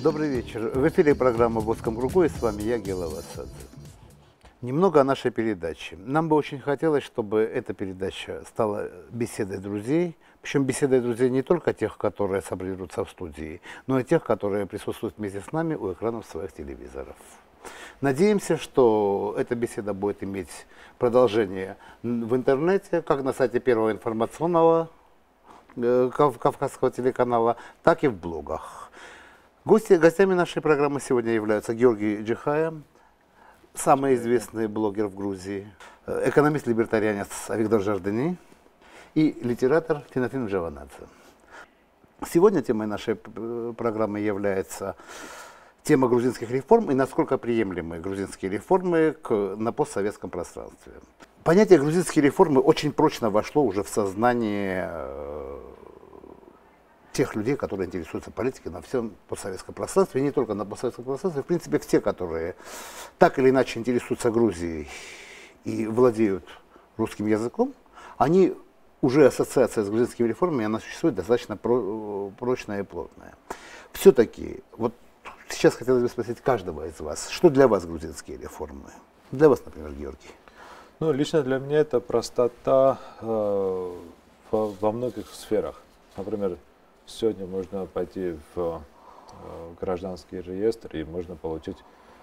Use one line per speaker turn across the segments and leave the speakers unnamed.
Добрый вечер. В эфире программа «В узком кругу» и с вами я, Гела Васадзе. Немного о нашей передаче. Нам бы очень хотелось, чтобы эта передача стала беседой друзей. Причем беседой друзей не только тех, которые соберутся в студии, но и тех, которые присутствуют вместе с нами у экранов своих телевизоров. Надеемся, что эта беседа будет иметь продолжение в интернете, как на сайте Первого информационного Кавказского телеканала, так и в блогах. Гостями нашей программы сегодня являются Георгий Джихая, самый известный блогер в Грузии, экономист-либертарианец Авигдор Жардини и литератор Тинафин Джаванадзе. Сегодня темой нашей программы является тема грузинских реформ и насколько приемлемы грузинские реформы на постсоветском пространстве. Понятие грузинские реформы очень прочно вошло уже в сознание тех людей, которые интересуются политикой на всем постсоветском пространстве, и не только на постсоветском пространстве, в принципе, все, которые так или иначе интересуются Грузией и владеют русским языком, они уже ассоциация с грузинскими реформами, она существует достаточно прочная и плотная. Все-таки, вот сейчас хотелось бы спросить каждого из вас, что для вас грузинские реформы? Для вас, например, Георгий.
Ну, лично для меня это простота во многих сферах. Например, сегодня можно пойти в гражданский реестр и можно получить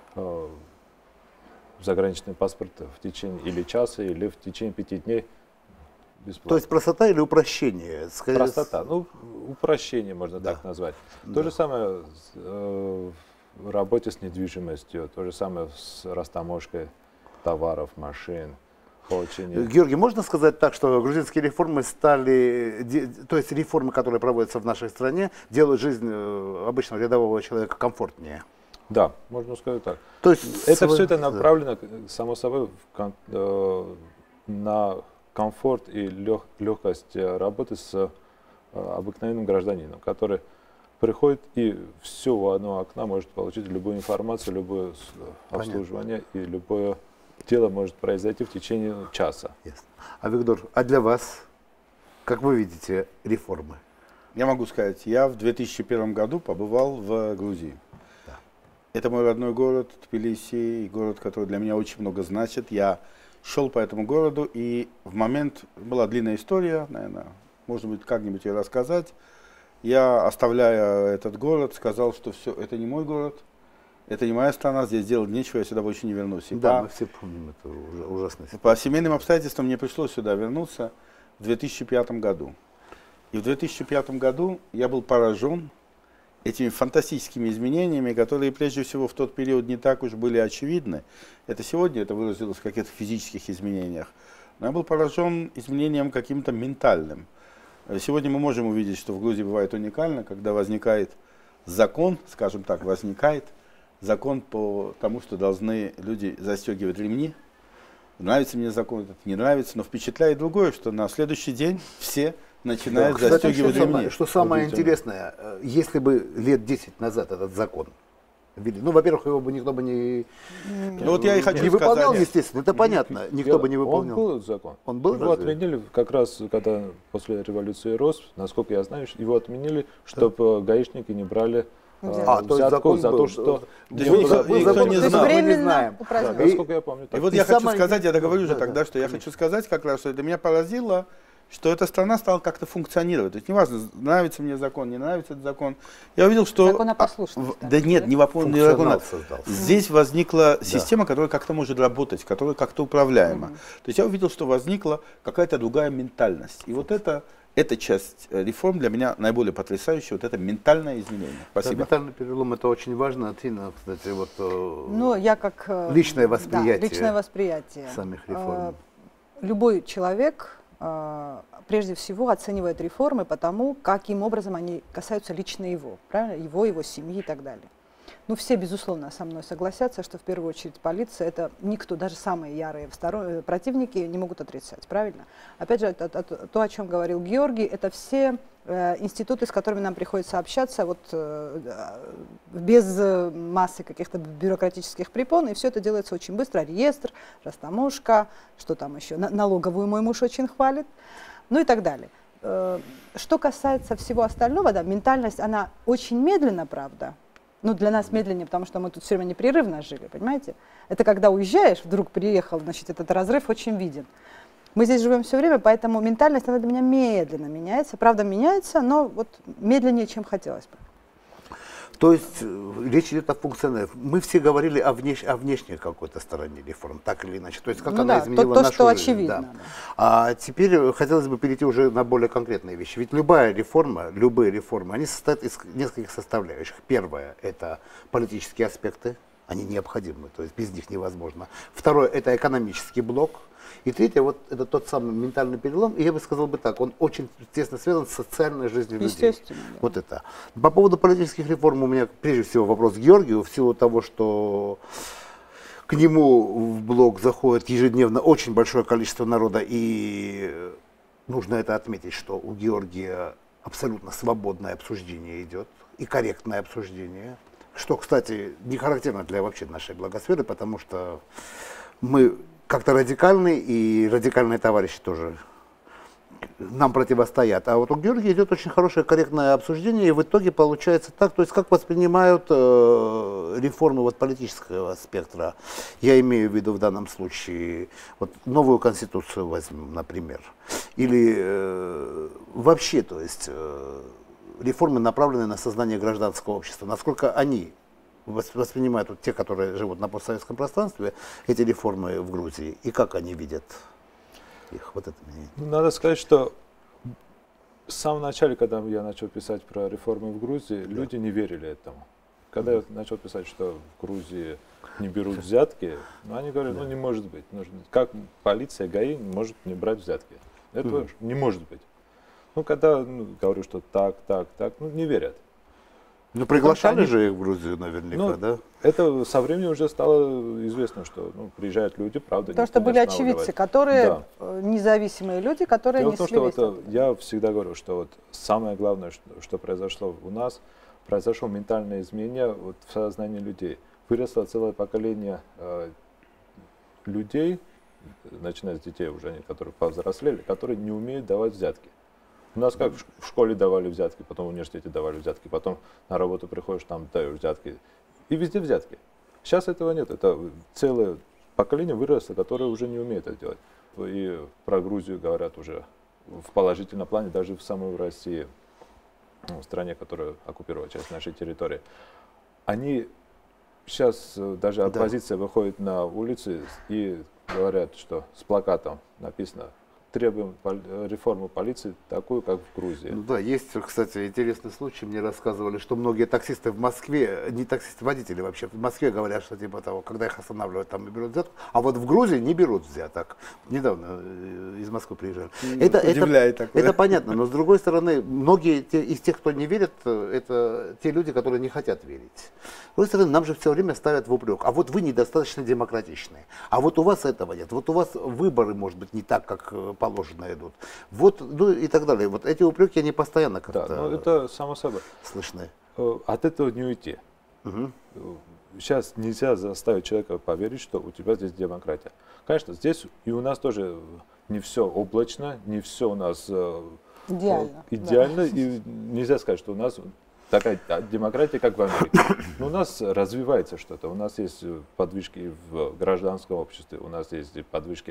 заграничный паспорт в течение или часа, или в течение 5 дней бесплатно.
То есть простота или упрощение?
Простота, ну, упрощение можно так назвать. То же самое в работе с недвижимостью, то же самое с растаможкой товаров, машин.
Георгий, можно сказать так, что грузинские реформы стали, то есть реформы, которые проводятся в нашей стране, делают жизнь обычного рядового человека комфортнее?
Да, можно сказать так.
То есть
все это направлено, само собой, на комфорт и легкость работы с обыкновенным гражданином, который приходит и все у одного окна может получить любую информацию, любое обслуживание и любое дело может произойти в течение часа.
Ясно. Авигдор, а для вас, как вы видите, реформы?
Я могу сказать, я в 2001 году побывал в Грузии.
Да.
Это мой родной город, Тбилиси, город, который для меня очень много значит. Я шел по этому городу, и в момент, была длинная история, наверное, может быть, как-нибудь ее рассказать. Я, оставляя этот город, сказал, что все, это не мой город. Это не моя страна, здесь делать нечего, я сюда больше не вернусь.
Да, мы все помним, это ужасная ситуация.
По семейным обстоятельствам мне пришлось сюда вернуться в 2005 году. И в 2005 году я был поражен этими фантастическими изменениями, которые прежде всего в тот период не так уж были очевидны. Это сегодня это выразилось в каких-то физических изменениях. Но я был поражен изменением каким-то ментальным. Сегодня мы можем увидеть, что в Грузии бывает уникально, когда возникает закон, скажем так, возникает закон по тому, что должны люди застегивать ремни. Нравится мне закон этот, не нравится, но впечатляет другое, что на следующий день все начинают застегивать ремни.
Что самое интересное, если бы лет 10 назад этот закон ввели, ну, во-первых, его бы никто бы не выполнял, естественно, это понятно, никто бы не выполнял.
Он был закон.
Он был,
его отменили как раз, когда после революции РОС, насколько я знаю, его отменили, чтобы гаишники не брали взятку за то, что...
Никто не знал.
Мы не знаем.
Насколько я помню.
И вот я хочу сказать, я договорю уже тогда, что я хочу сказать как раз, что это меня поразило, что эта страна стала как-то функционировать. То есть неважно, нравится мне закон, не нравится этот закон. Я увидел, что...
Законопослушность.
Да нет, не закон. Здесь возникла система, которая как-то может работать, которая как-то управляема. То есть я увидел, что возникла какая-то другая ментальность. И вот эта часть реформ для меня наиболее потрясающая, вот это ментальное изменение. Спасибо.
Да, ментальный перелом, это очень важно. Тина, кстати, вот
ну, я как,
личное восприятие,
личное восприятие
самих реформ.
Любой человек прежде всего оценивает реформы по тому, каким образом они касаются лично его, правильно? Его семьи и так далее. Ну, все, безусловно, со мной согласятся, что в первую очередь полиция, это никто, даже самые ярые противники не могут отрицать, правильно? Опять же, то, о чем говорил Георгий, это все институты, с которыми нам приходится общаться, вот, без массы каких-то бюрократических препон, и все это делается очень быстро. Реестр, растаможка, что там еще, налоговую мой муж очень хвалит, ну и так далее. Что касается всего остального, да, ментальность, она очень медленно, правда, Ну, для нас медленнее, потому что мы тут все время непрерывно жили, понимаете? Это когда уезжаешь, вдруг приехал, значит, этот разрыв очень виден. Мы здесь живем все время, поэтому ментальность, она для меня медленно меняется. Правда, меняется, но вот медленнее, чем хотелось бы.
То есть речь идет о функционале. Мы все говорили о внешней какой-то стороне реформ, так или иначе. То есть как
Ну
она
да,
изменила
то,
нашу
что
жизнь.
очевидно.
Да.
Да.
А теперь хотелось бы перейти уже на более конкретные вещи. Ведь любая реформа, любые реформы, они состоят из нескольких составляющих. Первое – это политические аспекты, они необходимы, то есть без них невозможно. Второе – это экономический блок. И третье, вот это тот самый ментальный перелом, и я бы сказал бы так, он очень тесно связан с социальной жизнью людей.
Естественно, да.
Вот это. По поводу политических реформ у меня прежде всего вопрос к Георгию, в силу того, что к нему в блог заходит ежедневно очень большое количество народа, и нужно это отметить, что у Георгия абсолютно свободное обсуждение идет, и корректное обсуждение, что, кстати, не характерно для вообще нашей блогосферы, потому что мы как-то радикальные, и радикальные товарищи тоже нам противостоят. А вот у Георгия идет очень хорошее корректное обсуждение, и в итоге получается так, то есть как воспринимают реформы вот политического спектра. Я имею в виду в данном случае вот новую конституцию возьмем, например, или вообще, то есть реформы, направленные на создание гражданского общества. Насколько они воспринимают вот те, которые живут на постсоветском пространстве, эти реформы в Грузии, и как они видят их? Вот это мне...
Надо сказать, что в самом начале, когда я начал писать про реформы в Грузии, люди не верили этому. Когда я начал писать, что в Грузии не берут взятки, они говорят, ну не может быть. Как полиция, ГАИ может не брать взятки? Это не может быть. Ну, когда говорю, что так, не верят.
Ну, приглашали же их в Грузию наверняка, да?
Это со временем уже стало известно, что приезжают люди, правда.
Потому что были очевидцы, которые, независимые люди, которые
Дело
несли
в том,
весь
что я всегда говорю, что вот самое главное, что произошло у нас, произошло ментальное изменение вот в сознании людей. Выросло целое поколение людей, начиная с детей уже, которые повзрослели, которые не умеют давать взятки. У нас как в школе давали взятки, потом в университете давали взятки, потом на работу приходишь, там даешь взятки. И везде взятки. Сейчас этого нет. Это целое поколение выросло, которое уже не умеет это делать. И про Грузию говорят уже в положительном плане, даже в самой России, в стране, которая оккупировала часть нашей территории. Они сейчас, даже оппозиция выходит на улицы и говорят, что с плакатом написано: требуем реформу полиции такую, как в Грузии.
Ну да, есть, кстати, интересный случай. Мне рассказывали, что многие таксисты в Москве, не таксисты, водители вообще, в Москве говорят, что типа того, когда их останавливают, там и берут взятку, а вот в Грузии не берут взяток. Недавно из Москвы приезжали. Это понятно, но с другой стороны, многие из тех, кто не верит, это те люди, которые не хотят верить. С другой стороны, нам же все время ставят в упрек: а вот вы недостаточно демократичны, а вот у вас этого нет, вот у вас выборы, может быть, не так, как положено идут. Вот, ну и так далее. Вот эти упреки, они постоянно как-то
это само собой
слышны.
От этого не уйти. Сейчас нельзя заставить человека поверить, что у тебя здесь демократия. Конечно, здесь и у нас тоже не все облачно, не все у нас идеально, и нельзя сказать, что у нас такая демократия, как в Америке. Но у нас развивается что-то. У нас есть подвижки в гражданском обществе, у нас есть подвижки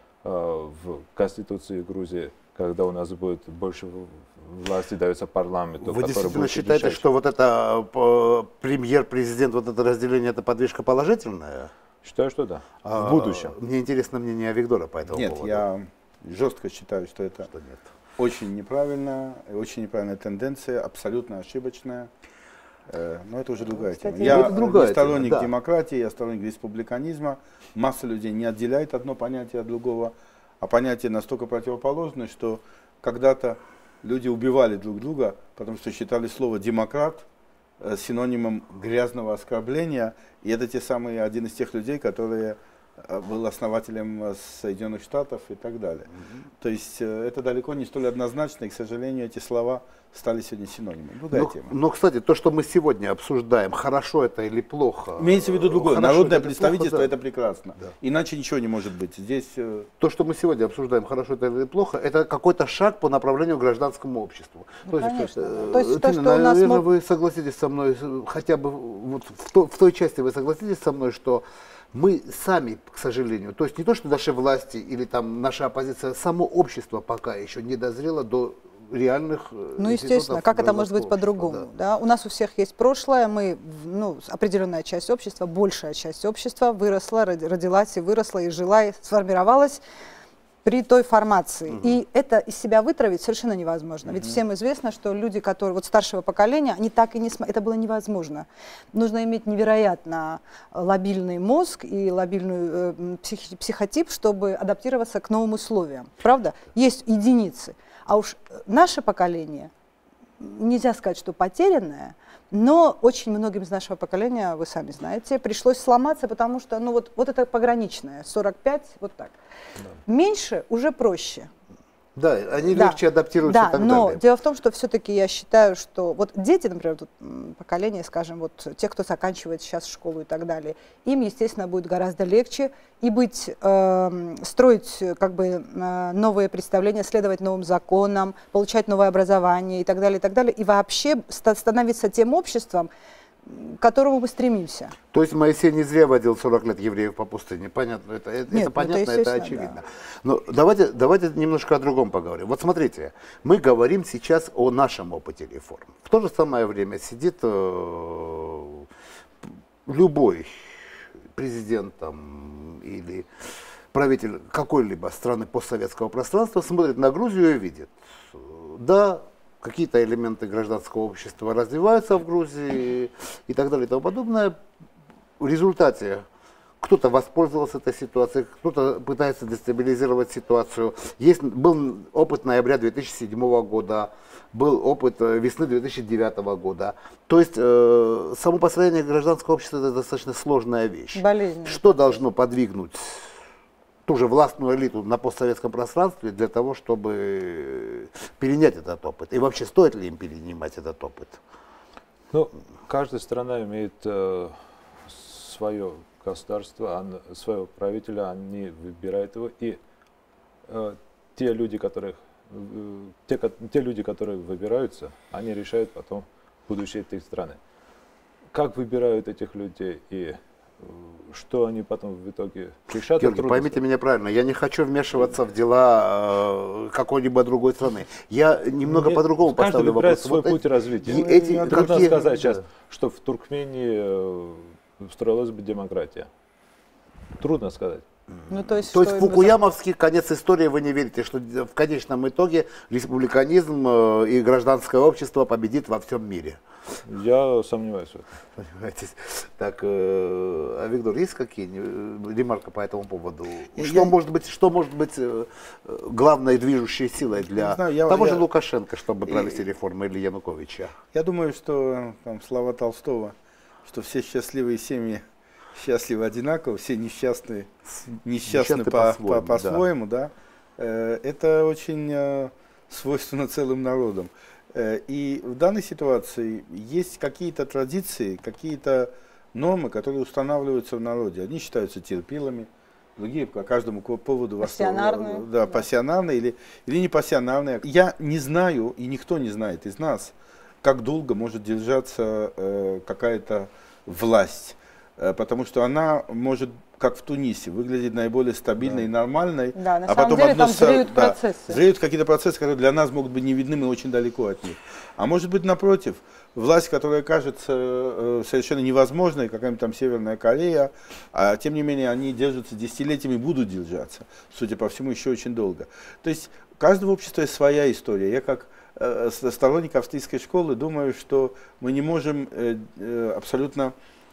в Конституции Грузии, когда у нас будет больше власти дается парламенту.
Вы действительно считаете, что вот это премьер-президент, вот это разделение, это подвижка положительная?
Считаю, что да. В будущем.
Мне интересно мнение Авигдора по этому поводу.
Нет, я жестко считаю, что это
нет.
Очень неправильная тенденция, абсолютно ошибочная. Но это уже другая тема. Я не сторонник демократии, я сторонник республиканизма. Масса людей не отделяет одно понятие от другого, а понятия настолько противоположны, что когда-то люди убивали друг друга, потому что считали слово «демократ» синонимом грязного оскорбления. И это один из тех людей, которые был основателем Соединенных Штатов и так далее. То есть это далеко не столь однозначно, и, к сожалению, эти слова стали сегодня синонимами. Другая тема.
Но, кстати, то, что мы сегодня обсуждаем, хорошо это или плохо.
Имеется в виду другое.
Хорошо
Народное
это или
представительство
плохо, да.
это прекрасно.
Да.
Иначе ничего не может быть. Здесь
То, что мы сегодня обсуждаем, хорошо это или плохо, это какой-то шаг по направлению к гражданскому обществу.
Ну, конечно.
То
То есть то,
Тина,
что у нас
наверное,
мог-
вы согласитесь со мной, хотя бы вот в той части вы согласитесь со мной, что мы сами, к сожалению, то есть не то, что наши власти или там наша оппозиция, само общество пока еще не дозрело до реальных
Ну, естественно,
институтов
как это может быть
гражданского
по-другому?
общества,
Да? У нас у всех есть прошлое, мы, ну, определенная часть общества, большая часть общества выросла, родилась и выросла, и жила, и сформировалась при той формации. И это из себя вытравить совершенно невозможно. Ведь всем известно, что люди, которые вот старшего поколения, они так и не это было невозможно. Нужно иметь невероятно лобильный мозг и лобильный психотип, чтобы адаптироваться к новым условиям. Правда? Есть единицы. А уж наше поколение, нельзя сказать, что потерянное, но очень многим из нашего поколения, вы сами знаете, пришлось сломаться, потому что, ну вот это пограничное, 45, вот так. Меньше уже проще.
Да, они
Да.
легче адаптируются
Да,
и так
но
далее.
дело в том, что все-таки я считаю, что вот дети, например, тут, поколение, скажем, вот те, кто заканчивает сейчас школу и так далее, им, естественно, будет гораздо легче и быть, строить как бы новые представления, следовать новым законам, получать новое образование и так далее, и вообще становиться тем обществом, к которому мы стремимся.
То есть Моисей не зря водил 40 лет евреев по пустыне. Понятно, это
Нет, ну, это
понятно, это
естественно,
очевидно.
да.
Но давайте немножко о другом поговорим. Вот смотрите, мы говорим сейчас о нашем опыте реформ. В то же самое время сидит любой президент там, или правитель какой-либо страны постсоветского пространства, смотрит на Грузию и видит, да, какие-то элементы гражданского общества развиваются в Грузии и так далее и тому подобное. В результате кто-то воспользовался этой ситуацией, кто-то пытается дестабилизировать ситуацию. Был опыт ноября 2007 года, был опыт весны 2009 года. То есть само построение гражданского общества – это достаточно сложная вещь.
Болезненно.
Что должно подвигнуть ту же властную элиту на постсоветском пространстве для того, чтобы перенять этот опыт? И вообще, стоит ли им перенимать этот опыт?
Ну, каждая страна имеет свое государство, своего правителя, они выбирают его. И те люди, которые выбираются, они решают потом будущее этой страны. Как выбирают этих людей и что они потом в итоге решат?
Георгий, поймите меня правильно, я не хочу вмешиваться в дела какой-либо другой страны. Я немного по-другому
Каждый
поставлю
выбирает
вопрос.
свой
Вот
путь развития. Трудно сказать сейчас, что в Туркмении строилась бы демократия. Трудно сказать.
Ну, то есть,
То есть
что
в фукуямовский конец истории вы не верите, что в конечном итоге республиканизм и гражданское общество победит во всем мире?
Я сомневаюсь в этом.
Понимаете? Так, а Виктор, есть какие-нибудь ремарки по этому поводу?
Я-
Что может быть главной движущей силой для
Не знаю,
того же Лукашенко, чтобы
И-
провести реформы, или Януковича?
Я думаю, что там слова Толстого, что все счастливые семьи счастливы одинаково, все несчастны
Несчастны
по-своему, да. Это очень свойственно целым народам. И в данной ситуации есть какие-то традиции, какие-то нормы, которые устанавливаются в народе. Одни считаются терпилами, другие по каждому поводу
Пассионарные.
Да, пассионарные или не пассионарные. Я не знаю, и никто не знает из нас, как долго может держаться какая-то власть. Потому что она может, как в Тунисе, выглядеть наиболее стабильной и нормальной.
Да, на
а
самом
потом
деле
одно
там зреют процессы.
зреют какие-то процессы, которые для нас могут быть не видны, мы очень далеко от них. А может быть, напротив, власть, которая кажется совершенно невозможной, какая-нибудь там Северная Корея, а тем не менее они держатся десятилетиями и будут держаться, судя по всему, еще очень долго. То есть у каждого общества есть своя история. Я как сторонник австрийской школы думаю, что мы не можем абсолютно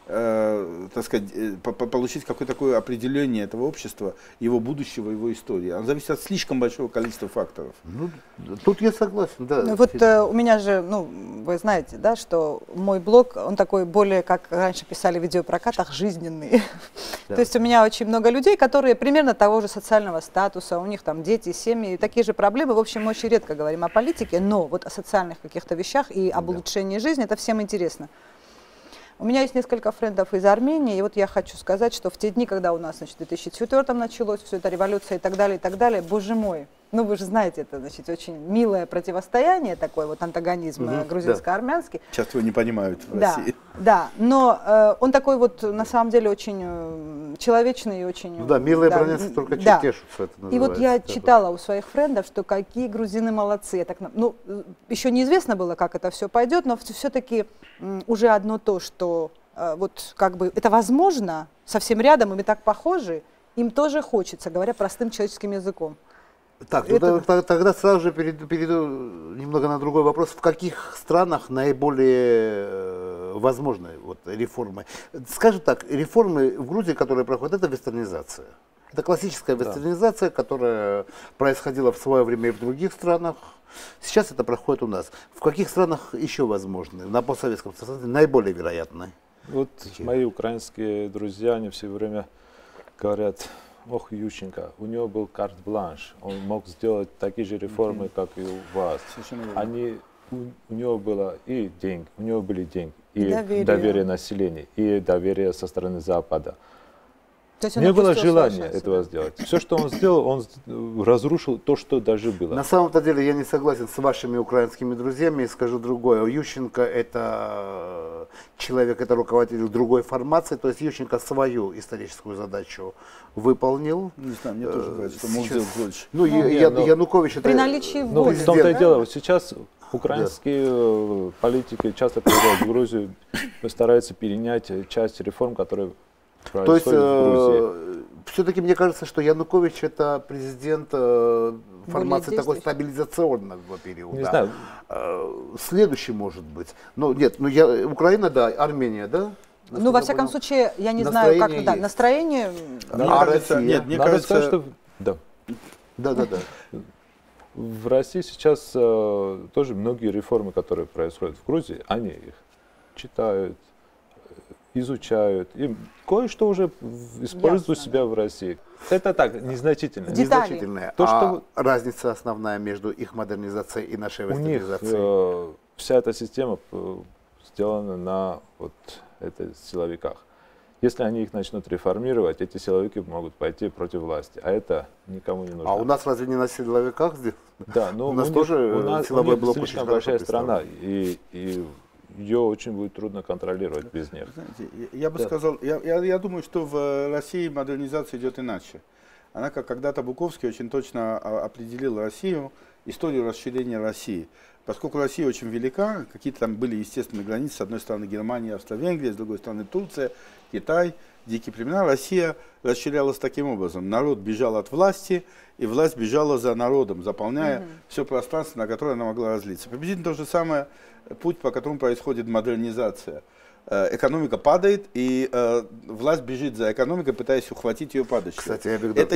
так сказать, получить какое-то такое определение этого общества, его будущего, его истории. Оно зависит от слишком большого количества факторов.
Ну, тут я согласен, да.
Ну, вот у меня же, ну, вы знаете, да, что мой блог, он такой более, как раньше писали в видеопрокатах, жизненный.
Да.
То есть у меня очень много людей, которые примерно того же социального статуса, у них там дети, семьи, такие же проблемы. В общем, мы очень редко говорим о политике, но вот о социальных каких-то вещах и об улучшении жизни, это всем интересно. У меня есть несколько френдов из Армении, и вот я хочу сказать, что в те дни, когда у нас, значит, в 2004 началось все это, революция и так далее, боже мой, ну вы же знаете, это, значит, очень милое противостояние, такой вот антагонизм грузинско-армянский.
Часто его не понимают в
Да,
России.
да, но он такой вот, на самом деле, очень человечный и очень...
Ну да, милые бронятся только тешутся, это называется.
И вот я читала у своих френдов, что какие грузины молодцы. Я так, ну, еще неизвестно было, как это все пойдет, но все-таки уже одно то, что вот как бы это возможно, совсем рядом, ими так похожи, им тоже хочется, говоря простым человеческим языком.
Так, тогда сразу же перейду немного на другой вопрос. В каких странах наиболее возможны вот реформы? Скажем так, реформы в Грузии, которые проходят, это вестернизация. Это классическая вестернизация, которая происходила в свое время и в других странах. Сейчас это проходит у нас. В каких странах еще возможны, на постсоветском пространстве, наиболее вероятны?
Вот мои украинские друзья, они все время говорят: ох, Ющенко, у него был карт-бланш, он мог сделать такие же реформы, как и у вас. У него было и деньги, у него были деньги, и доверие населения, и доверие со стороны Запада. Не было желания этого сделать. Все, что он сделал, он разрушил то, что даже было.
На самом-то деле я не согласен с вашими украинскими друзьями и скажу другое. Ющенко это человек, это руководитель другой формации, то есть Ющенко свою историческую задачу выполнил.
Не знаю, мне тоже кажется, что мог сделать больше.
Ну, Янукович это...
При наличии воли.
Ну, в том-то и дело, вот сейчас украинские политики часто приезжают в Грузию, стараются перенять часть реформ, которые...
То есть, все-таки мне кажется, что Янукович это президент формации такой стабилизационного периода.
Не знаю.
Следующий может быть. Ну, нет, Украина, да, Армения, да?
Ну, во всяком случае, я не знаю, как есть. Да, настроение...
Мне кажется,
сказать, что... Да.
Да.
В России сейчас тоже многие реформы, которые происходят в Грузии, они их читают, изучают, и кое-что уже используют у себя в России. Это так, незначительно.
Незначительное. А разница основная между их модернизацией и нашей вестернизацией?
У них вся эта система сделана на вот этих силовиках. Если они их начнут реформировать, эти силовики могут пойти против власти, а это никому не нужно.
А у нас разве не на силовиках здесь?
Да, но
у нас тоже силовой блок очень
слишком большая страна, и ее очень будет трудно контролировать без них.
Знаете, я бы сказал, я думаю, что в России модернизация идет иначе. Она, как когда-то Буковский очень точно определил Россию, историю расширения России. Поскольку Россия очень велика, какие-то там были естественные границы, с одной стороны Германия, Австро-Венгрия, с другой стороны Турция, Китай, дикие племена, Россия расширялась таким образом. Народ бежал от власти, и власть бежала за народом, заполняя все пространство, на которое она могла разлиться. Приблизительно то же самое путь, по которому происходит модернизация. Экономика падает, и власть бежит за экономикой, пытаясь ухватить ее падающую.
Кстати,
это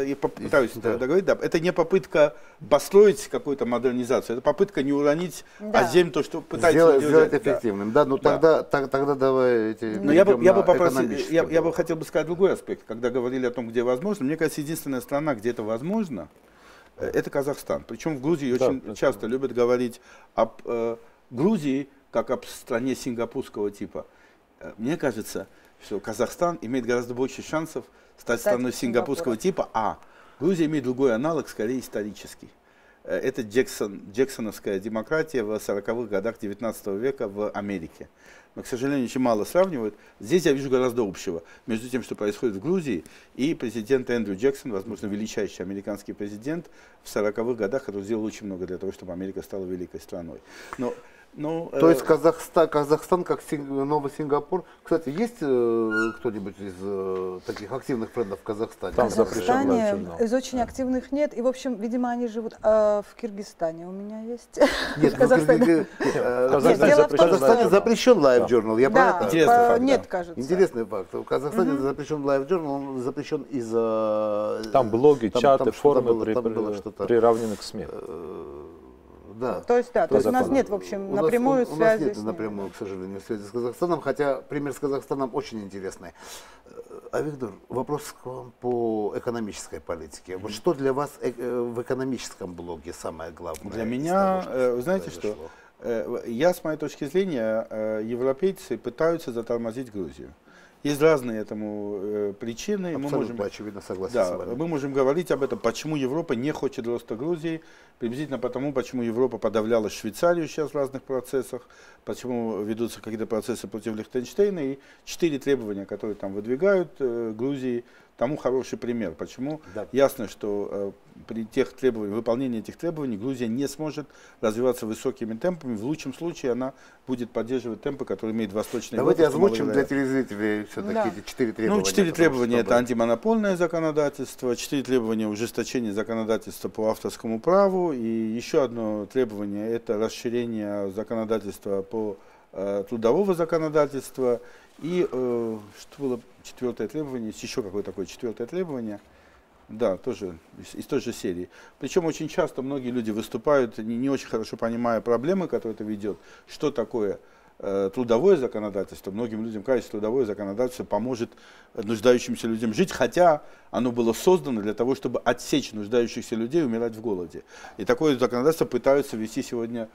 не попытка построить какую-то модернизацию, это попытка не уронить землю, то, что пытается
сделать эффективным. Да, ну тогда давайте.
Но я бы попросил, я бы хотел бы сказать другой аспект. Когда говорили о том, где возможно, мне кажется, единственная страна, где это возможно, это Казахстан. Причем в Грузии очень часто любят говорить об Грузии как об стране сингапурского типа. Мне кажется, что Казахстан имеет гораздо больше шансов стать страной сингапурского типа, а Грузия имеет другой аналог, скорее исторический. Это джексоновская демократия в 40-х годах 19 века в Америке. Но, к сожалению, очень мало сравнивают. Здесь я вижу гораздо общего между тем, что происходит в Грузии, и президент Эндрю Джексон, возможно, величайший американский президент в 40-х годах, который сделал очень много для того, чтобы Америка стала великой страной. Но Ну,
То есть Казахстан как новый Сингапур. Кстати, есть кто-нибудь из таких активных брендов в Казахстане?
Там
В
запрещен
Казахстане
лайв-журнал.
из очень активных нет. И, в общем, видимо, они живут в Киргизстане. У меня есть.
Нет,
В Казахстане.
Казахстане
дело в том,
в Казахстане
что-
запрещен лайв-журнал. Я
Да,
про это?
Интересный факт,
нет,
да.
кажется.
Интересный факт. В Казахстане запрещен лайв-журнал, он запрещен из-за...
Там блоги,
там
чаты,
что-то
форумы
было, там было что-то.
приравнены к СМИ.
Да.
То есть, да, то есть у нас
закону.
нет, в общем,
У нас-
напрямую
у нас
связи
нет
с ними.
напрямую, к сожалению, связи с Казахстаном, хотя пример с Казахстаном очень интересный. А, Виктор, вопрос к вам по экономической политике. Вот что для вас в экономическом блоге самое главное?
Для
из
меня,
того, что
вы знаете что,
произошло?
я, с моей точки зрения, европейцы пытаются затормозить Грузию. Есть разные этому причины. Мы
Абсолютно
можем,
очевидно согласен
да,
с вами.
мы можем говорить об этом, почему Европа не хочет роста Грузии, приблизительно потому, почему Европа подавляла Швейцарию сейчас в разных процессах, почему ведутся какие-то процессы против Лихтенштейна, и 4 требования, которые там выдвигают Грузии, тому хороший пример. Почему?
Да.
Ясно, что при тех требованиях, выполнении этих требований Грузия не сможет развиваться высокими темпами. В лучшем случае она будет поддерживать темпы, которые имеет Восточная Европа.
Давайте
что
озвучим для
маловероятно.
телезрителей все-таки
Да.
эти 4 требования.
Ну, 4
потому
требования
что,
это антимонопольное законодательство, 4 требования ужесточения законодательства по авторскому праву, и еще одно требование это расширение законодательства по трудового законодательства. И что было четвертое требование, есть еще какое-то такое четвертое требование, да, тоже из той же серии. Причем очень часто многие люди выступают, не очень хорошо понимая проблемы, которые это ведет, что такое трудовое законодательство. Многим людям кажется, что трудовое законодательство поможет нуждающимся людям жить, хотя оно было создано для того, чтобы отсечь нуждающихся людей умирать в голоде. И такое законодательство пытаются ввести сегодня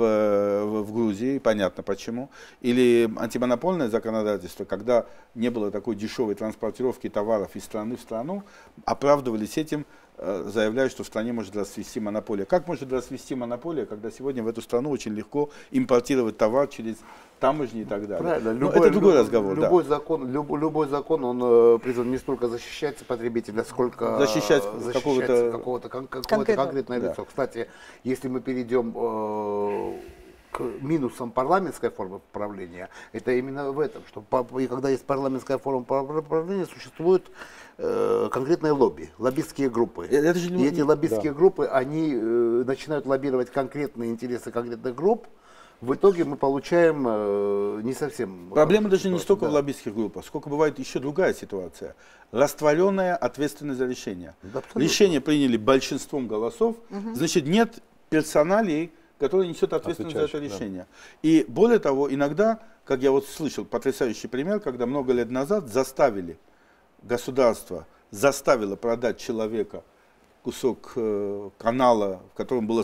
в Грузии, понятно почему. Или антимонопольное законодательство, когда не было такой дешевой транспортировки товаров из страны в страну, оправдывались этим, заявляя, что в стране может расцвести монополия. Как может расцвести монополия, когда сегодня в эту страну очень легко импортировать товар через таможни и так далее?
Правильно.
Но это другой разговор.
Любой закон, он призван не столько защищать потребителя, сколько
Защищать
какого-то конкретное
Да.
лицо. Кстати, если мы перейдем к минусам парламентской формы правления, это именно в этом, что и когда есть парламентская форма правления, существуют конкретные лобби, лоббистские группы.
Это же
И эти лоббистские группы, они начинают лоббировать конкретные интересы конкретных групп. В итоге мы получаем не совсем...
Проблема
хорошую
даже не
ситуацию.
столько в
Да.
лоббистских группах, сколько бывает еще другая ситуация. Растворенная ответственность за решение.
Да, абсолютно.
Решение приняли большинством голосов, значит нет персоналей, которые несут ответственность за это
Отвечающих, да.
решение. И более того, иногда, как я вот слышал, потрясающий пример, когда много лет назад государство заставило продать человека кусок канала, в котором было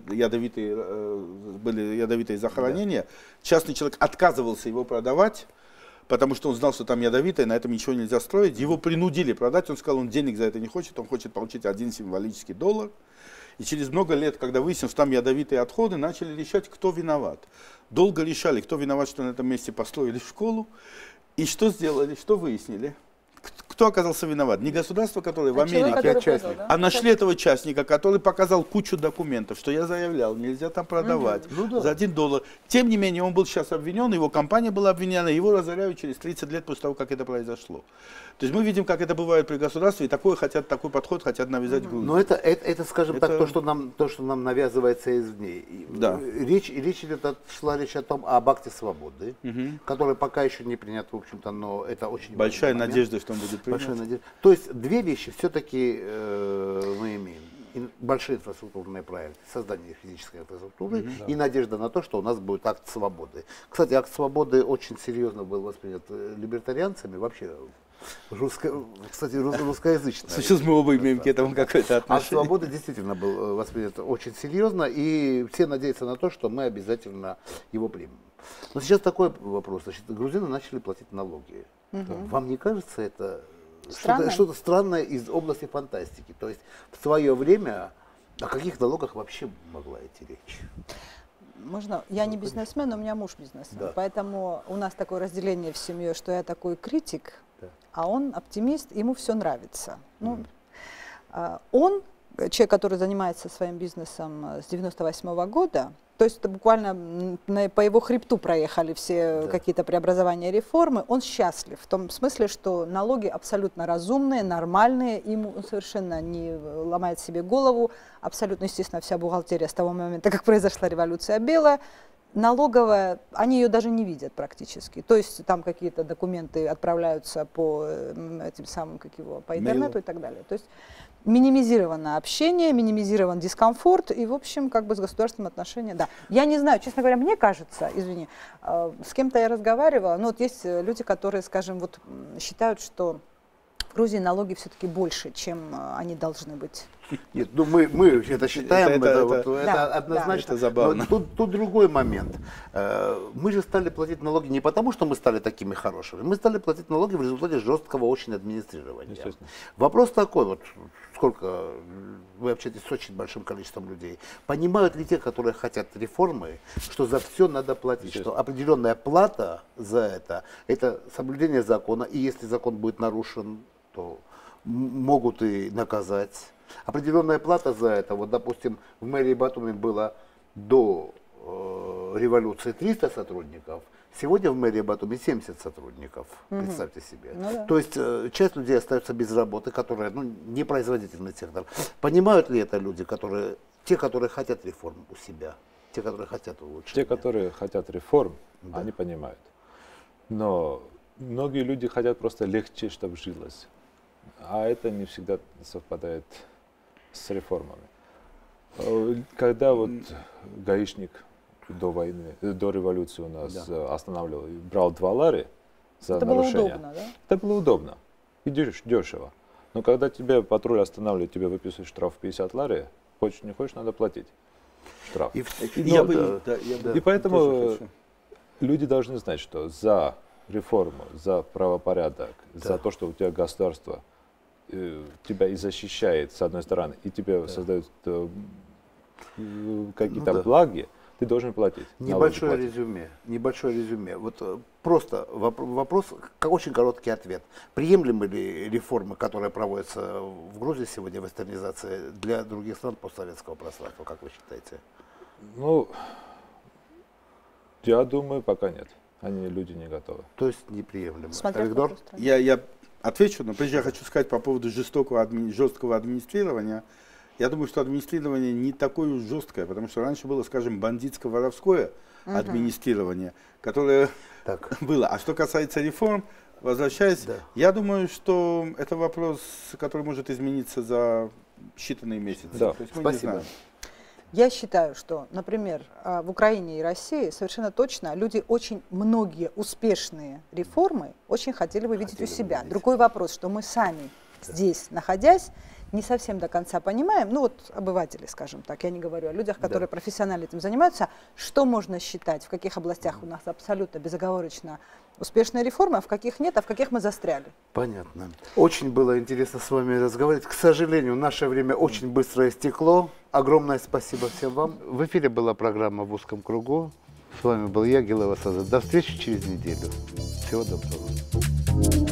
были ядовитые захоронения. Частный человек отказывался его продавать, потому что он знал, что там ядовитое, на этом ничего нельзя строить. Его принудили продать, он сказал, он денег за это не хочет, он хочет получить один символический $1. И через много лет, когда выяснилось, что там ядовитые отходы, начали решать, кто виноват. Долго решали, кто виноват, что на этом месте построили школу. И что сделали, что выяснили? Кто оказался виноват? Не государство, которое в
Человек,
Америке,
который продал, да?
а нашли этого частника, который показал кучу документов, что я заявлял, нельзя там продавать за $1. Тем не менее, он был сейчас обвинен, его компания была обвинена, его разоряют через 30 лет после того, как это произошло. То есть мы видим, как это бывает при государстве, и такой подход хотят навязать Грузии.
Но это, скажем
Это-
так, то, что нам навязывается извне. И,
Да.
Речь шла о том, об акте свободы, который пока еще не принят, в общем-то, но это очень
Большая
важный момент.
надежда, что он будет принят.
Большая надежда. То есть две вещи все-таки мы имеем. Большие инфраструктурные проекты, создание физической инфраструктуры и надежда на то, что у нас будет акт свободы. Кстати, акт свободы очень серьезно был воспринят либертарианцами, вообще русскоязычно.
Сейчас мы оба имеем к этому какое-то
Акт
отношение.
свободы действительно был воспринят очень серьезно, и все надеются на то, что мы обязательно его примем. Но сейчас такой вопрос. Значит, грузины начали платить налоги. Вам не кажется это
Странным?
что-то странное из области фантастики? То есть в свое время о каких налогах вообще могла идти речь?
Можно? Я не бизнесмен, но у меня муж бизнесмен.
Да.
Поэтому у нас такое разделение в семье, что я такой критик,
Да.
а он оптимист, ему все нравится. Ну, он, человек, который занимается своим бизнесом с 98 года, то есть это буквально по его хребту проехали все какие-то преобразования и реформы. Он счастлив в том смысле, что налоги абсолютно разумные, нормальные, ему он совершенно не ломает себе голову. Абсолютно, естественно, вся бухгалтерия с того момента, как произошла революция белая, налоговая, они ее даже не видят практически. То есть там какие-то документы отправляются по этим самым, по интернету и так далее. То есть минимизировано общение, минимизирован дискомфорт и, в общем, как бы с государственным отношением. Да. Я не знаю, честно говоря, мне кажется, извини, с кем-то я разговаривала, но вот есть люди, которые, скажем, вот считают, что в Грузии налоги все-таки больше, чем они должны быть.
Нет, ну мы это считаем, это однозначно.
Это забавно.
Но тут другой момент. Мы же стали платить налоги не потому, что мы стали такими хорошими. Мы стали платить налоги в результате жесткого очень администрирования. Вопрос такой, вот сколько вы общаетесь с очень большим количеством людей. Понимают ли те, которые хотят реформы, что за все надо платить, что определенная плата за это соблюдение закона, и если закон будет нарушен, то могут и наказать. Определенная плата за это, вот допустим, в мэрии Батуми было до революции 300 сотрудников, сегодня в мэрии Батуми 70 сотрудников, представьте себе. Ну, да. То есть часть людей остается без работы, которые, не производительный сектор. Понимают ли это люди, те, которые хотят реформ у себя, те, которые хотят улучшения?
Те, которые хотят реформ, они понимают. Но многие люди хотят просто легче, чтобы жилось. А это не всегда совпадает с реформами. Когда вот гаишник до войны, до революции у нас останавливал, брал 2 лари за нарушение.
Это было удобно, да?
Это было удобно и дешево. Но когда тебе патруль останавливает, тебе выписывают штраф 50 лари, хочешь не хочешь, надо платить штраф. И поэтому люди должны знать, что за реформу, за правопорядок, за то, что у тебя государство тебя и защищает, с одной стороны, и тебе создают какие-то благи, ты должен платить.
Небольшое резюме. Вот просто вопрос, очень короткий ответ. Приемлемы ли реформы, которые проводятся в Грузии сегодня, вестернизация, для других стран постсоветского пространства, как вы считаете?
Ну, я думаю, пока нет. Люди не готовы.
То есть неприемлемо.
Я отвечу, но прежде я хочу сказать по поводу жесткого администрирования. Я думаю, что администрирование не такое уж жесткое, потому что раньше было, скажем, бандитско-воровское администрирование, которое было. А что касается реформ, возвращаясь, я думаю, что это вопрос, который может измениться за считанные месяцы.
Да.
То есть мы не знаем.
Я считаю, что, например, в Украине и России совершенно точно люди очень многие успешные реформы очень хотели бы видеть у себя. Другой вопрос, что мы сами здесь, находясь, не совсем до конца понимаем, обыватели, скажем так, я не говорю о людях, которые профессионально этим занимаются, что можно считать, в каких областях у нас абсолютно безоговорочно успешные реформы, а в каких нет, а в каких мы застряли.
Понятно. Очень было интересно с вами разговаривать. К сожалению, наше время очень быстро истекло. Огромное спасибо всем вам. В эфире была программа «В узком кругу». С вами был я, Гилева Саза. До встречи через неделю. Всего доброго.